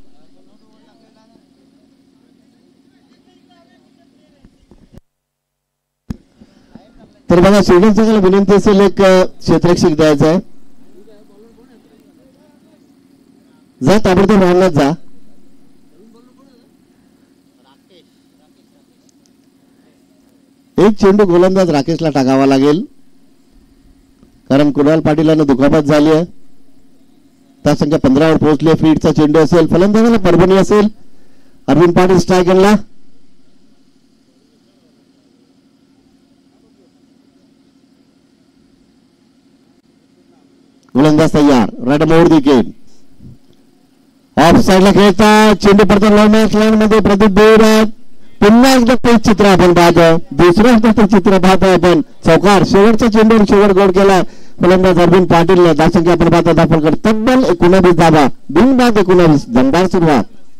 तर बघा शेडून संघाला विनंती असेल एक क्षेत्ररक्षक द्यायचा आहे. जा ताबडतोब राहण्यात जा. एक चेंडू गोलंदाज राकेशला टाकावा लागेल कारण कुणाल पाटीलांना दुखापत झाली आहे. त्या संख्या पंधरावर पोहोचली. फीडचा चेंडू असेल, फलंदाजाला परभणी असेल. अरविंद पाटील स्ट्रायकरला. गोलंदाज तयार. Right mode wicket. ऑफ साईडला खेळता चेंडू पडतो लाईन मध्ये. प्रदीप भोईर पुन्हा एकदा तेच चित्र आपण पाहतो. दुसऱ्या ते चित्र पाहतो आपण. चौकार. शेवटच्या चेंडूवर शेवट गोल केला फलंदाज अरविंद पाटील. धावसंख्या आपण पाहतो दाखल तब्बल एकोणावीस धावा. बिनबाद एकोणावीस. दमदार सुरुवात.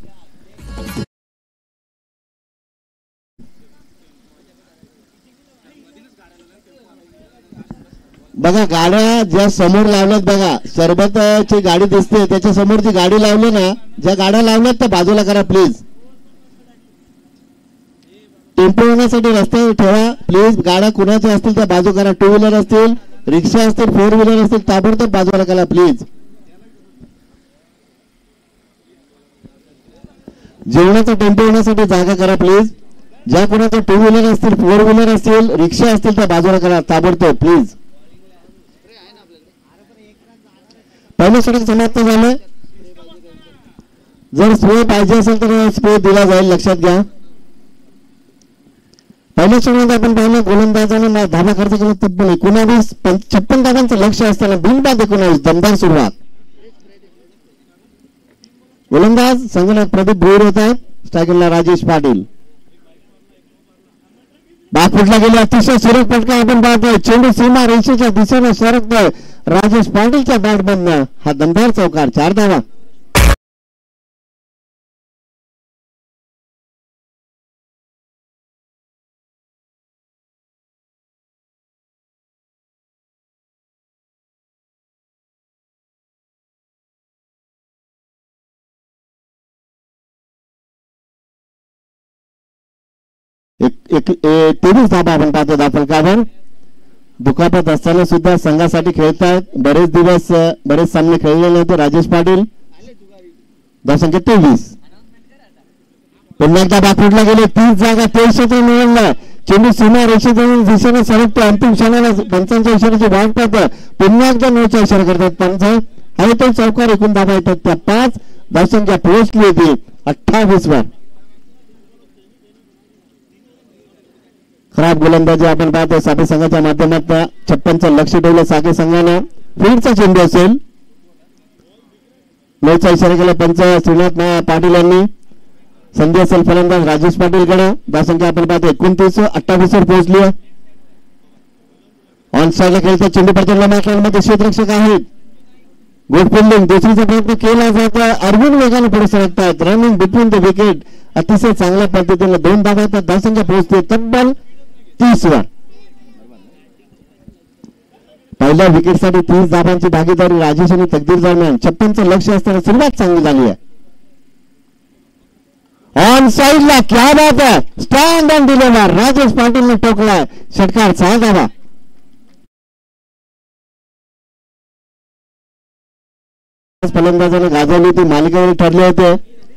बघा गाड्या ज्या समोर लावल्यात बघा, सरबतची गाडी दिसते त्याच्या समोर जी गाडी लावली ना, ज्या गाड्या लावल्यात त्या बाजूला करा प्लीज. टेम्पो येण्यासाठी रस्त्यावर ठेवा प्लीज. गाड्या कुणाच्या असतील त्या बाजू करा. टू व्हीलर असतील, रिक्षा असतील, फोर व्हीलर असतील, ताबडतोब बाजूला करा प्लीज. जेवणाचा टेम्पो येण्यासाठी जागा करा प्लीज. ज्या कुणाच्या टू व्हीलर असतील, फोर व्हीलर असतील, रिक्षा असतील त्या बाजूला करा ताबडतोब प्लीज. पहिलं षटक समाप्त झालं. जर स्प्रे पाहिजे असेल तर स्प्रे दिला जाईल, लक्षात घ्या. पहिल्या षटकात आपण पाहिलं गोलंदाजाने धावा खर्च केला तब्बल एकोणावीस. छप्पन धावांचं लक्ष असताना बिनबाद एकोणावीस. दमदार सुरुवात. गोलंदाज संगणक प्रदीप भोईर होता. स्ट्रायकरला राजेश पाटील. बागफुटला गेले. अतिशय सुरेख फटका आपण पाहतोय. चेंडू सीमा रेषेच्या दिशेने सरकतोय. राजेश पाटीलच्या बॅट बंद. हा दमदार चौकार. चार धावा. एक तेवीस धाबा आपण पाहतो धावफलकावर. दुखापत असताना सुद्धा संघासाठी खेळतात. बरेच दिवस बरेच सामने खेळले नव्हते राजेश पाटील. धावसंख्या तेवीस. पुन्हा एकदा बाफुटला गेले. तीस जागा तेवीस क्षेत्र मिळवलं. चेंडू सीमा रेषेच्या दिशेने सरकतो. अंतिम क्षणाला पंचांच्या इशाऱ्याची वाट पाहतं. पुन्हा एकदा नऊचा इशारा करतात पंच. आणि तो चौकार एकूण धाबा येतात त्या पाच. धावसंख्या पोहोचली होती अठ्ठावीस वर. खराब गोलंदाजी आपण पाहतो साखर संघाच्या माध्यमातून. छप्पनचं लक्ष ठेवलं साखर संघानं. फील्डचा चेंडू असेल. नऊचा इशारा केला पंच श्रीनाथ पाटील यांनी. संधी असेल फलंदाज राजेश पाटीलकडे. धावसंख्या आपण पाहतो एकोणतीस अठ्ठावीस वर पोहोचली. ऑन साईडला खेळतात चेंडू पडतो मध्ये क्षेत्ररक्षक आहेत. Good fielding. दुसरीचा प्रयत्न केला जातो. अरविंद वेगाने पुढे सरकतात. Running between the wicket. अतिशय चांगल्या पद्धतीने दोन धावा येतात. धावसंख्या पोहोचते तब्बल तीस वर. पहिल्या विकेटसाठी तीस धावांची भागीदारी राजेश आणि तकदीर दरम्यान. छप्पनचं लक्ष असताना सुरुवात चांगली झाली आहे. ऑन साइडला क्या बात है. Stand and deliver. राजेश पाटीलने टोकलाय. षटकार सहा धावा. फलंदाजाने गाजवली होती. मालिकेवर ठरले होते.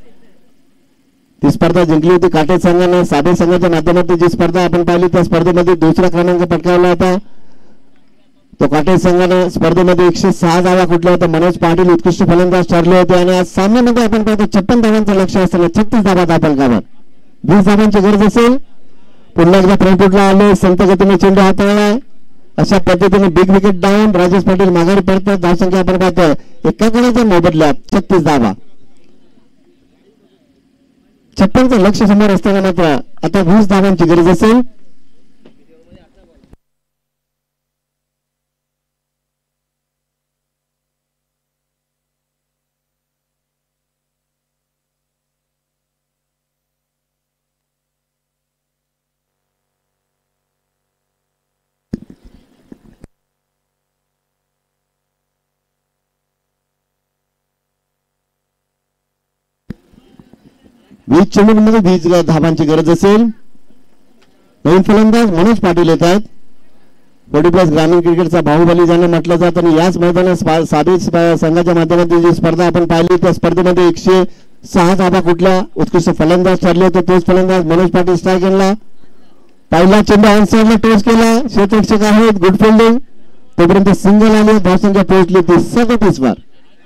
ती स्पर्धा जिंकली होती काटेज संघाने. साबे संघाच्या माध्यमातून जी स्पर्धा आपण पाहिली त्या स्पर्धेमध्ये दुसरा क्रमांक पटकावला होता तो काटेज संघाने. स्पर्धेमध्ये एकशे सहा धावा कुठल्या होत्या. मनोज पाटील उत्कृष्ट फलंदाज ठरले होते. आणि आज सामन्यामध्ये आपण पाहतो छप्पन धावांचं लक्ष असताना छत्तीस धावा धावफलकावर. वीस धावांची गरज असेल. पुन्हा एकदा फ्रंटफुटला आले. संत गतीने चेंडू हाताळलाय. अशा पद्धतीने big wicket down. Rajesh Patil माघारी पडतात. धावसंख्या आपण पाहतोय एका गुणाच्या मोबदल्यात छत्तीस धावा. छप्पनचं लक्ष समोर असताना मात्र आता वीस धावांची गरज असेल. वीस चेंडूमध्ये वीस धावांची गरज असेल. नवीन फलंदाज मनोज पाटील येत आहेत. फोर्टी प्लस ग्रामीण क्रिकेटचा बाहुबली ज्यांना म्हटलं जातं. आणि याच मैदानात साबे संघाच्या माध्यमातून जी स्पर्धा आपण पाहिली त्या स्पर्धेमध्ये एकशे सहा धावा कुठल्या उत्कृष्ट फलंदाज ठरले होते. तोच फलंदाज मनोज पाटील स्ट्राईक आणला. पहिला चेंडू ऑन साइडला टोच केला. क्षेत्ररक्षक आहेत. Good fielding. तोपर्यंत सिंगल आले. धावसंख्या पोहोचली ती सदतीस वर.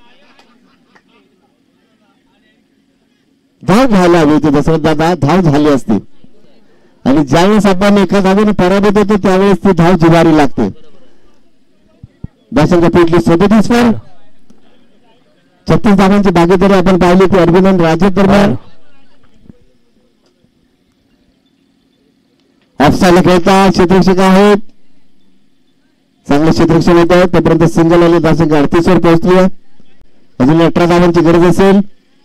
धाव घ्यायला हवी होती दशरथ दादा. धाव झाली असती. आणि ज्यावेळेस आपण एका धावेने पराभूत होतो त्यावेळेस ती धाव जिवारी लागते. धावसंख्या पोहोचली सदतीस वर. छत्तीस धावांची भागीदारी आपण पाहिली ती अरविंद आणि राजेश दरम्यान. ऑफसाईडला खेळता क्षेत्ररक्षक आहेत. चांगले क्षेत्ररक्षण होत आहे. तोपर्यंत सिंगल आले. धावसंख्या अडतीस वर पोहोचली आहे. अजून अठरा धावांची गरज असेल.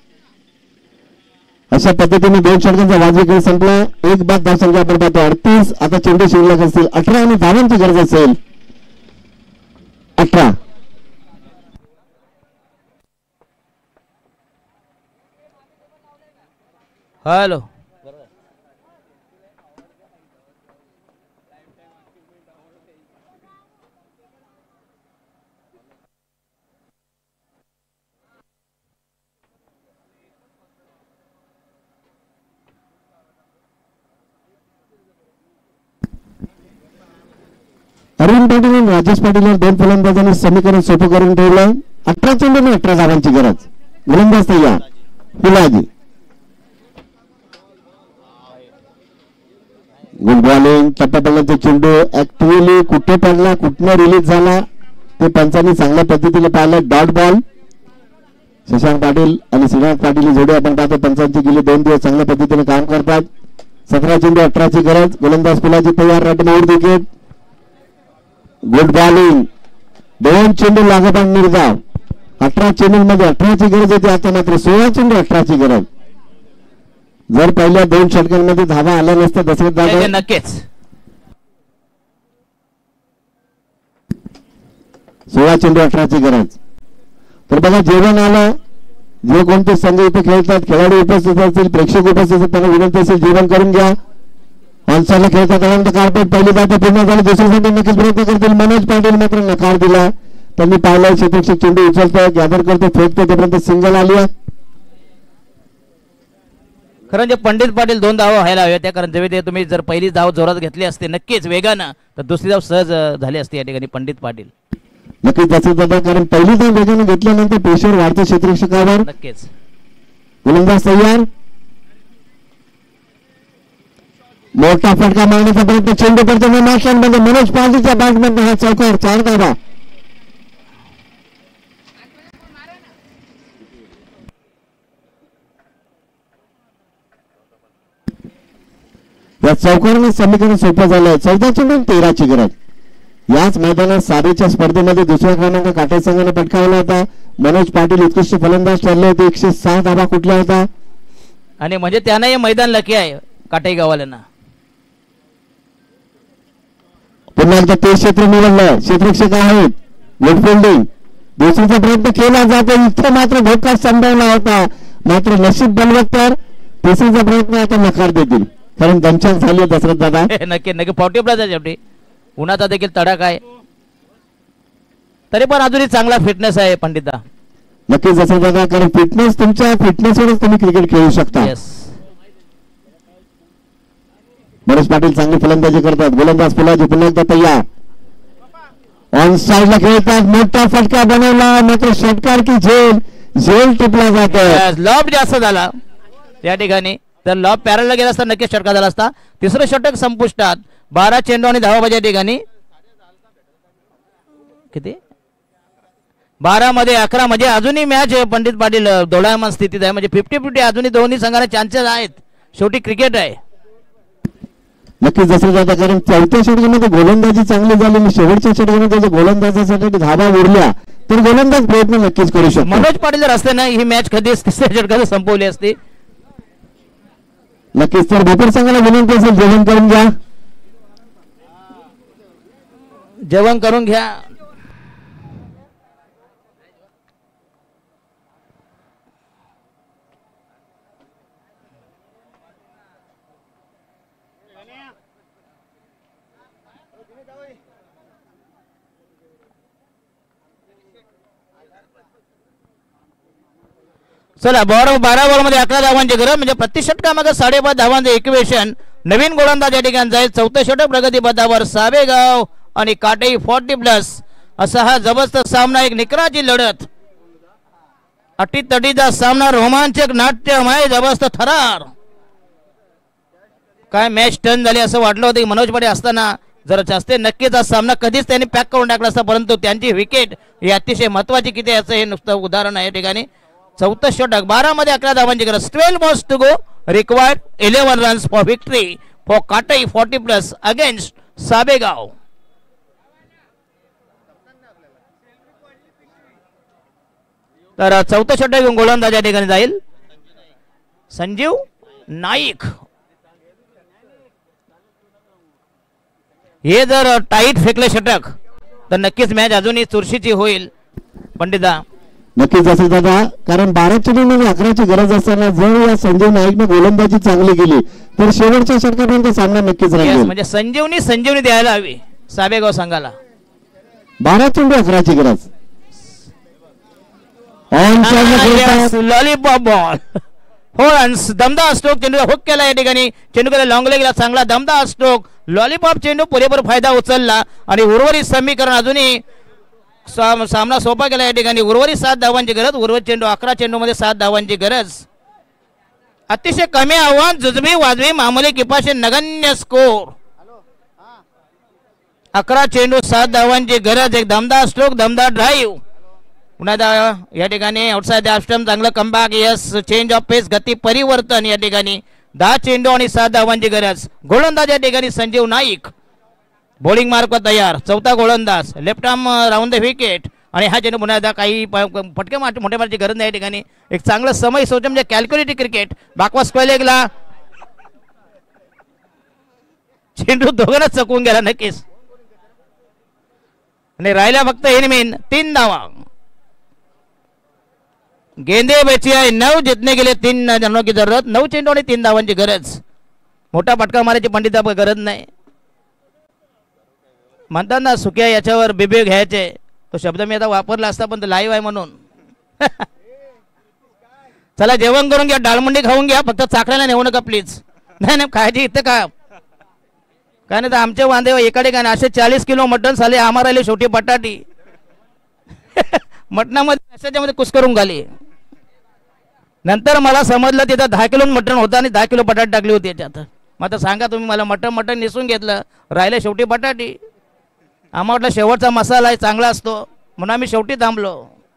अशा पद्धतीने दोन षटकांचा वाजवी खेळ संपला. एक बाद धावसंख्या आपण पाहतो अडतीस. आता चेंडू शिल्लक असतील अठरा आणि धावांची गरज असेल अठरा. हॅलो अरविंद पाटील आणि राजेश पाटील या दोन फलंदाजांनी समीकरण सोपं करून ठेवलं. अठरा चेंडू आणि अठरा धावांची गरज. गोलंदाज तयार. फुलाजी. Good bowling. टप्पा पडला चेंडू ऍक्च्युअली कुठे पडला कुठनं रिलीज झाला ते पंचांनी चांगल्या पद्धतीने पाहिलं. Dot ball. शशांक पाटील आणि श्रीनाथ पाटील जोडी आपण पाहतो पंचांची गेली दोन दिवस चांगल्या पद्धतीने काम करतात. सतरा चेंडू अठराची गरज. गोलंदाज फुलाजी तयार. रटमोड विकेट. Good bowling. दोन चेंडू लागोपाठ निर्धाव. अठरा चेंडू मध्ये अठराची गरज होती. आता मात्र सोळा चेंडू अठराची गरज. जर पहिल्या दोन षटकांमध्ये धावा आल्या नसत्या दशरथ दादा नक्कीच सोळा चेंडू अठराची गरज. तर बघा जेवण आलं. जे कोणते संघ इथे खेळतात खेळाडू उपस्थित असतील प्रेक्षक उपस्थित असतील त्यांना विनंती असेल जेवण करून घ्या. ऑनसाईडला खेळतात त्यानंतर कार्पेट पहिली बात पूर्ण झाली दुसरीसाठी नक्कीच प्रयत्न करतील मनोज पाटील मात्र नकार दिला त्यांनी पाहिलं क्षेत्ररक्षक चेंडू उचलतोय गॅदर करतो फेकतो तोपर्यंत सिंगल आली आहे खरं म्हणजे पंडित पाटील दोन धावा व्हायला हव्या त्या कारण जेव्हा तुम्ही जर पहिली धाव जोरात घेतली असते नक्कीच वेगानं तर दुसरी धाव सहज झाली असती या ठिकाणी पंडित पाटील नक्कीच त्याचं दादा कारण पहिली धाव वेगानं घेतल्यानंतर प्रेशर वाढतं क्षेत्ररक्षकावर नक्कीच गोलंदाज तयार मोठा फटका मारण्याचा प्रयत्न चेंडू पडतो मध्ये मनोज पाटीलच्या बॅटमध्ये हा चौकार चार धावा या चौकाराने समीकरण सोपं झालंय चौदा चेंडू तेराची गरज याच मैदानात सारीच्या स्पर्धेमध्ये दुसऱ्या क्रमांक काटे संघाने पटकावला होता मनोज पाटील उत्कृष्ट फलंदाज ठरले होते एकशे सहा धावा कुठल्या होता आणि म्हणजे त्यांना हे मैदान लकी आहे काटे गावाल्यांना पुन्हा एकदा ते क्षेत्र निवडलं क्षेत्ररक्षक आहेत गुड फिल्डिंग दुसरीचा प्रयत्न केला जातो इथे मात्र धोका संभवला होता मात्र नशीब बलवत्तर तिसरीचा प्रयत्न आता नकार देतील कारण दमछाक झाली दशरथ दादा नक्की नक्की फॉर्टी प्लस आहे शेवटी उन्हाचा देखील तडाख आहे तरी पण अजूनही चांगला फिटनेस आहे पंडिता नक्कीच दशरथ दादा कारण फिटनेस तुमच्या फिटनेसवरच तुम्ही क्रिकेट खेळू शकता मनोज पाटील चांगली फलंदाजी करतात गोलंदाज फुलाजी पुन्हा एकदा तयार ऑन साईडला खेळतात मोठा फटका बनवला मात्र षटकार की झेल झेल टिपला जातो लॉब जास्त झाला त्या ठिकाणी तर लॉब पॅरलला गेला असता नक्कीच षटकार झाला असता तिसरं षटक संपुष्टात बारा चेंडू आणि धावा पाहिजे ठिकाणी किती बारा मध्ये अकरा म्हणजे अजूनही मॅच पंडित पाटील दोडायमान स्थितीत आहे म्हणजे फिफ्टी फिफ्टी अजूनही दोन्ही संघाला चान्सेस आहेत शेवटी क्रिकेट आहे नक्कीच जसं जाता कारण चौथ्या षटकामध्ये गोलंदाजी चांगली झाली आणि शेवटच्या षटकामध्ये जर गोलंदाजासाठी धावा उरल्या तर गोलंदाज प्रयत्न नक्कीच करू शकतो मनोज पाटील जर असते ना ही मॅच कधीच तिसऱ्या षटकात संपवली असती नक्कीच तर भोपर संघाला विनंती असेल जेवण करून घ्या जेवण करून घ्या चला बारा बारा बॉल मध्ये अकरा धावांची गरज म्हणजे प्रति षटकामागे साडेपाच धावांचे इक्वेशन नवीन गोलंदाज या ठिकाणी जाईल चौथं षटक प्रगती पथावर साबेगाव आणि काटेई फोर्टी प्लस असा हा जबरदस्त सामना एक निकराची लढत अटीतटीचा सामना रोमांचक नाट्यमय जबरदस्त थरार काय मॅच टर्न झाली असं वाटलं होतं की मनोज पाटील असताना जर असते नक्कीच हा सामना कधीच त्यांनी पॅक करून टाकला असता परंतु त्यांची विकेट ही अतिशय महत्वाची किती याचं हे नुसतं उदाहरण आहे या ठिकाणी चौथं षटक बारा मध्ये अकरा धावांची गरज twelve balls to go required eleven runs for victory for Katai forty plus against Sabegaon तर चौथं षटक घेऊन गोलंदाज या ठिकाणी जाईल संजीव नाईक हे जर टाईट फेकले षटक तर नक्कीच मॅच अजूनही चुरशीची होईल पंडिता नक्कीच असेल दादा कारण बारा चेंडूमध्ये अकराची गरज असताना जर या संजीव नाईकने गोलंदाजी चांगली केली तर शेवटच्या षटकापर्यंत सामना नक्कीच राहील म्हणजे संजीवनी संजीवनी द्यायला हवी साबेगाव संघाला बारा चेंडू अकराची गरज लॉलीपॉप बॉल हो दमदार स्ट्रोक चेंडू हुक केला या ठिकाणी चेंडू केला लॉंग लेगला चांगला दमदार स्ट्रोक लॉलीपॉप चेंडू पुरेपूर फायदा उचलला आणि उर्वरित समीकरण अजूनही सामना सोपा केला या ठिकाणी उर्वरित सात धावांची गरज उर्वरित चेंडू अकरा चेंडू मध्ये सात धावांची गरज अतिशय कमी आव्हान जुजबी वाजवी मामूली किपाशी नगण्य स्कोर अकरा चेंडू सात धावांची गरज एक दमदार स्ट्रोक दमदार ड्राईव्ह पुन्हा या ठिकाणी आउटसाइड द स्टंप चांगलं comeback yes change of pace गती परिवर्तन या ठिकाणी दहा चेंडू आणि सात धावांची गरज गोलंदाज या ठिकाणी संजीव नाईक बॉलिंग मार्क तयार चौथा गोलंदाज left arm round the wicket आणि हा चेंडू पुन्हा एकदा काही फटके मार मोठ्या मारची गरज नाही या ठिकाणी एक चांगलं समय सोच म्हणजे कॅल्क्युलेटिव्ह क्रिकेट बाकवा स्क्वेअर लेगला चेंडू दोघांना चकवून गेला नक्कीच आणि राहिला फक्त एनमेन तीन धावा गेंदे बेचिया नऊ जितने के लिए तीन जनों की जरूरत नऊ चेंडू आणि तीन धावांची गरज मोठा फटका मारायची पंडिता गरज नाही. म्हणतात ना सुक्या याच्यावर बिबे घ्यायचे, तो शब्द मी आता वापरला असता पण लाईव्ह आहे म्हणून. चला जेवण करून घ्या, डाळमुंडी खाऊन घ्या, फक्त चाकड्याला नेऊ नका प्लीज. नाही नाही खायची इथं का काय नाही तर आमचे वांदे एकडे काय असे चाळीस किलो मटण साले आम्हाला राहिले शेवटी बटाटी. मटणामध्ये त्याच्यामध्ये कुस करून घाली. नंतर मला समजलं तिथं दहा किलो मटण होतं आणि दहा किलो बटाटे टाकली होती याच्यात. मग आता सांगा तुम्ही मला मटण मटण निसून घेतलं, राहिले शेवटी बटाटी. आम्हाला वाटलं शेवटचा मसाला आहे चांगला असतो म्हणून आम्ही शेवटी थांबलो.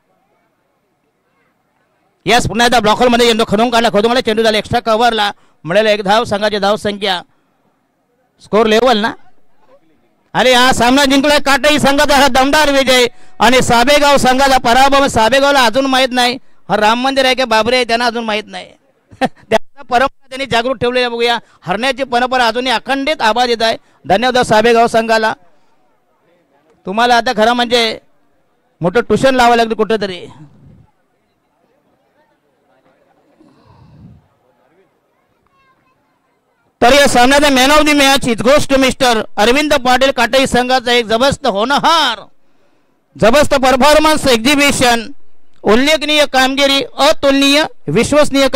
यस पुन्हा एकदा ब्लॉकरमध्ये चेंडू खणून काढला, खदून काढला, चेंडू झाला एक्स्ट्रा कव्हरला, मिळाला एक धाव. संघाची धाव संख्या स्कोर लेवल ना. अरे हा सामना जिंकलाय काटाई संघाचा हा दमदार विजय आणि साबेगाव संघाचा पराभव. साबेगावला अजून माहीत नाही हा राम मंदिर आहे की बाबरे आहे त्यांना अजून माहीत नाही. त्यांना परंपरा त्यांनी जागृत ठेवली आहे. बघूया हरण्याची परंपरा अजूनही अखंडित आवाज येत आहे. धन्यवाद साबेगाव संघाला. तुम्हाला आता खरं म्हणजे मोठं ट्युशन लावावं लागतं कुठंतरी. तर या सामन्याचा man of the match is goes to mister Arvind Patil Katai संघाचा एक जबरदस्त होणहार, जबरदस्त परफॉर्मन्स, एक्झिबिशन, उल्लेखनीय कामगिरी, अतुलनीय विश्वसनीय